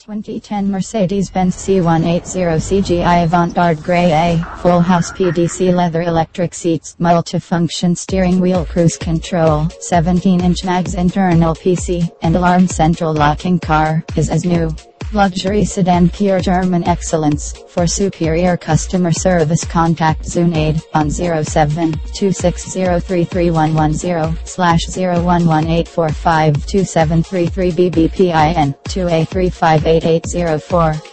2010 Mercedes-Benz C180 CGI Avant-Garde Grey A, full house PDC leather electric seats, multifunction steering wheel cruise control, 17-inch mags internal PC, and alarm central locking car, is as new. Luxury sedan, pure German excellence. For superior customer service contact Zunaid on 07-26033110/0118452733 BBPIN 2A358804.